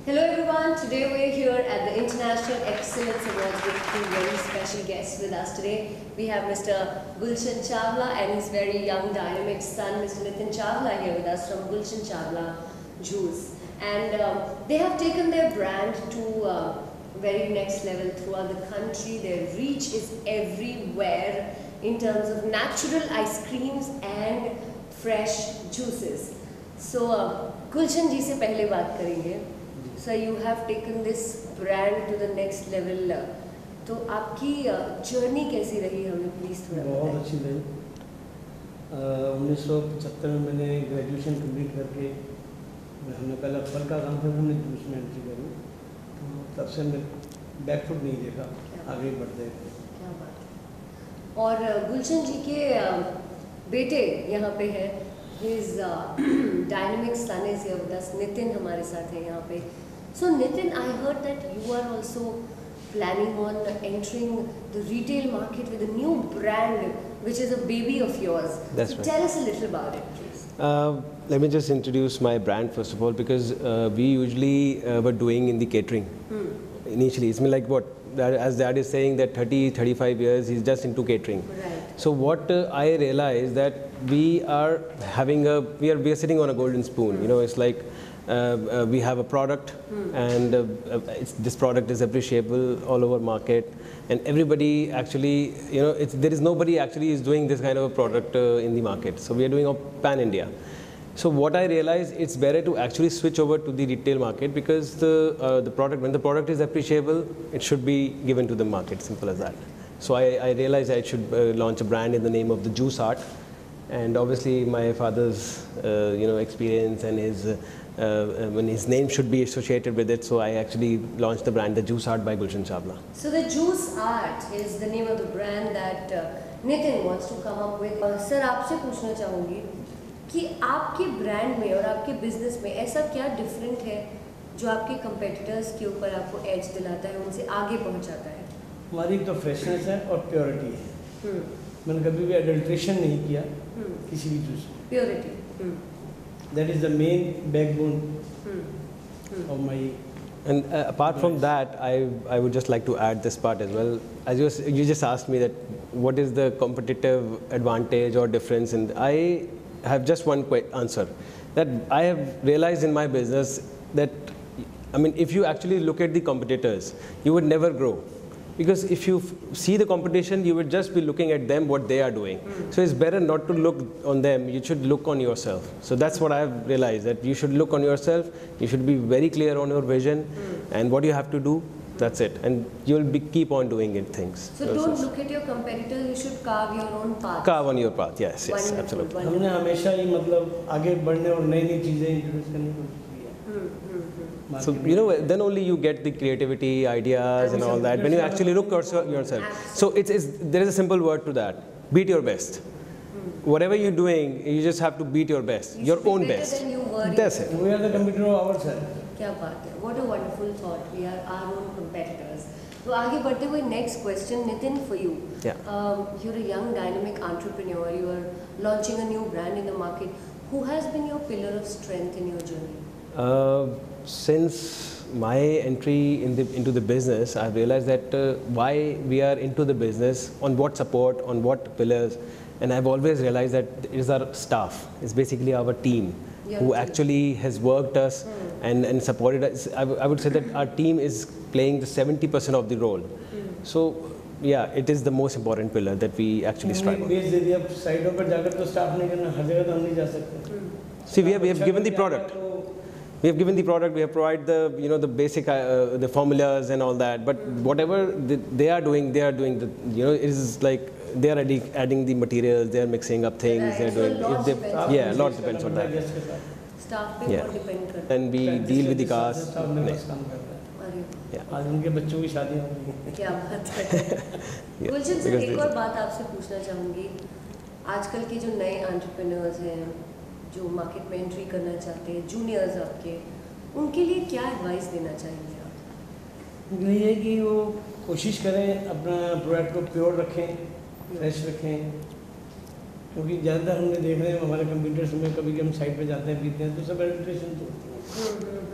Hello everyone, today we're here at the International Excellence Awards with two very special guests with us today. We have Mr. Gulshan Chawla and his very young dynamic son Mr. Nitin Chawla here with us from Gulshan Chawla Juice. And they have taken their brand to very next level throughout the country. Their reach is everywhere in terms of natural ice creams and fresh juices. So Gulshan ji se pehle baat karenge. So you have taken this brand to the next level. तो आपकी journey कैसी रही हमें please थोड़ा बताएं। बहुत अच्छी रही। 1975 में मैंने ग्रेजुएशन कंप्लीट करके हमने पहला फल का काम था, हमने जूस में एंट्री करी। तो तब से मैं बैकफुट नहीं देखा, आगे बढ़ते गए। क्या बात है। और गुलशन जी के बेटे यहाँ पे हैं। His dynamic son is here with us. Nitin हमारे साथ है यहाँ पे. So Nitin, I heard that you are also planning on entering the retail market with a new brand, which is a baby of yours. That's so right. Tell us a little about it, please. Let me just introduce my brand first of all, because we usually were doing in the catering initially. It's been like what, as Dad is saying, that 35 years he's just into catering. Right. So what I realized that we are sitting on a golden spoon. You know, it's like we have a product and this product is appreciable all over market, and everybody actually, you know, there is nobody actually is doing this kind of a product in the market. So we are doing a pan India. So what I realized, it's better to actually switch over to the retail market, because the product, when the product is appreciable, it should be given to the market, simple as that. So I realized I should launch a brand in the name of the Juice Art, and obviously my father's experience and his name should be associated with it. So I actually launched the brand, the Juice Art by Gulshan Chawla. So the Juice Art is the name of the brand that Nitin wants to come up with. Sir, आपसे पूछना चाहूँगी कि आपके brand में और आपके business में ऐसा क्या डिफरेंट है जो आपके कंपेटिटर्स के ऊपर आपको एज दिलाता है, उनसे आगे पहुंचाता है? हमारी तो फ्रेशनेस है और प्योरिटी है। मैंने कभी भी एडल्ट्रेशन नहीं किया किसी भी जूस में। Purity, that is the main backbone of my. And apart from that, I would just like to add this part as well. As you just asked me that what is the competitive advantage or difference, and I have just one answer, that I have realized in my business that, I mean, if you actually look at the competitors, you would never grow. Because if you see the competition, you would just be looking at them, what they are doing. So it's better not to look on them, you should look on yourself. So that's what I have realized, that you should look on yourself, you should be very clear on your vision and what you have to do, that's it. And you'll keep on doing it things. So don't look at your competitors, you should carve your own path. Carve on your path, yes, Wonderful, absolutely. हमने हमेशा ही मतलब आगे बढ़ने और नई चीज़ें introduce करने की कोशिश की है। So, you know, then only you get the creativity, ideas and all that, when you actually look yourself. So there is a simple word to that, beat your best. Whatever you're doing, you just have to beat your best, your own best. Than you were. That's it. We are the competitor of ourselves. क्या बात है, what a wonderful thought, we are our own competitors. तो आगे बढ़ते हुए next question, Nitin, for you. Yeah. You're a young dynamic entrepreneur, you are launching a new brand in the market. Who has been your pillar of strength in your journey? Since my entry into the business, I've realized that why we are into the business, on what support, on what pillars, and I've always realized that it is our staff, it's basically our team who actually has worked us and supported us. I would say that our team is playing the 70% of the role. So yeah, it is the most important pillar that we actually strive on. See, we have given the product. We have given the product, we have provided the, the basic, the formulas and all that, but whatever they are doing the, it is like they are adding the materials, they are mixing up things, Right. they are doing, a lot depends on that. Staff पे Yeah. बहुत depend करता है. And we deal with the cast. अरे, Yeah. आज उनके बच्चों की शादियाँ हो रही क्या बात है. गुलशन सर, एक और बात आपसे पूछना चाहूँगी. आजकल के जो नए एंटरप्रेन्योर्स हैं, जो मार्केट में एंट्री करना चाहते हैं, जूनियर्स आपके, उनके लिए क्या एडवाइस देना चाहेंगे आप? है। ये है कि वो कोशिश करें अपना प्रोडक्ट को प्योर रखें, फ्रेश रखें, क्योंकि ज़्यादातर हमने देख रहे हैं हमारे कंप्यूटर्स में कभी हम साइट पे जाते हैं, पीते हैं तो सब एडल्ट्रेशन होती है।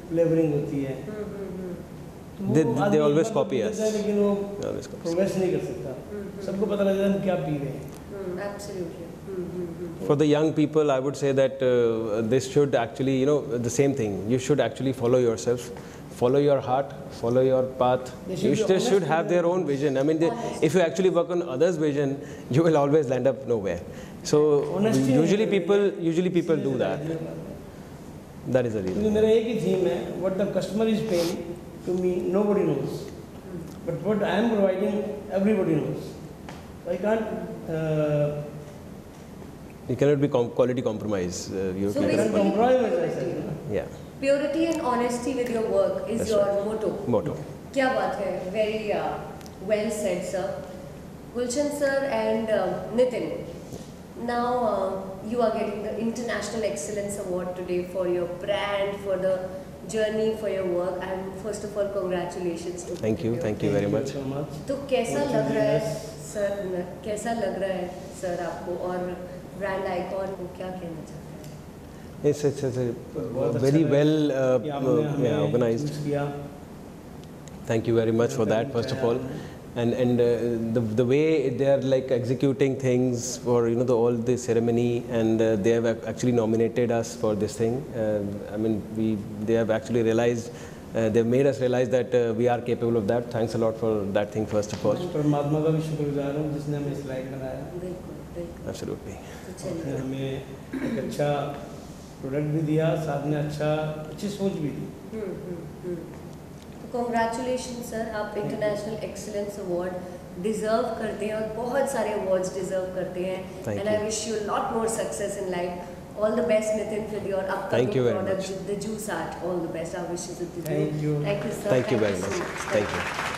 फ्लेवरिंग होती है। तो वो They आदमी always एक बार copy तो us. पीता है, लेकिन वो They always copy us. Progress नहीं कर सकता। सबको पता लग जाता है हम क्या पी रहे हैं। Absolutely. For the young people, I would say that this should actually, you know, the same thing. You should actually follow yourself, follow your heart, follow your path. They should be They honest should with have their own vision. I mean, Honest. if you actually work on others' vision, you will always land up nowhere. So Honesty usually है, people do that. That is the क्योंकि reason. मेरा एक ही theme है, what the customer is paying to me nobody knows, but what I am providing everybody knows. So I can't You cannot be quality compromise. You So I cannot- can't basically compromise with purity. myself. yeah. Purity and honesty with your work is That's your right. motto. Motto. क्या बात है, very well said, sir. Gulshan sir and Nitin, now you are getting the International Excellence Award today for your brand, for the journey, for your work, and first of all, congratulations to Thank you very much. so much. तो कैसा Thank you लग रहा है very much. Sir, कैसा लग रहा है sir आपको, और ब्रांड आइकॉन को क्या कहना चाहते हैं? It's बहुत a अच्छा very लगा well कि आपने हमें organized. choose किया। Thank you very much for that, first of all. And the way they are like executing things for, you know, all the ceremony, and they have actually nominated us for this thing. I mean, they have actually realized, they've made us realize that we are capable of that. Thanks a lot for that thing, first of all. मैं परमात्मा का भी शुक्रगुजार हूँ जिसने हमें इस लायक बनाया। बिल्कुल बिल्कुल। Absolutely. तो उसने चलिए, हमें एक अच्छा प्रोडक्ट भी दिया, साथ में अच्छी सोच भी दी। तो कॉन्ग्रेचुलेशन सर, आप इंटरनेशनल एक्सीलेंस अवार्ड डिजर्व करते हैं और बहुत सारे अवार्ड्स डिजर्व करते हैं। Thank and I you. Wish you lot more success in life. All the best, Nitin, with your Thank upcoming you very product, much. the Juice Art. All the best. Our wishes with you. Thank you. Thank you, sir. Thank you very so much. Thank you.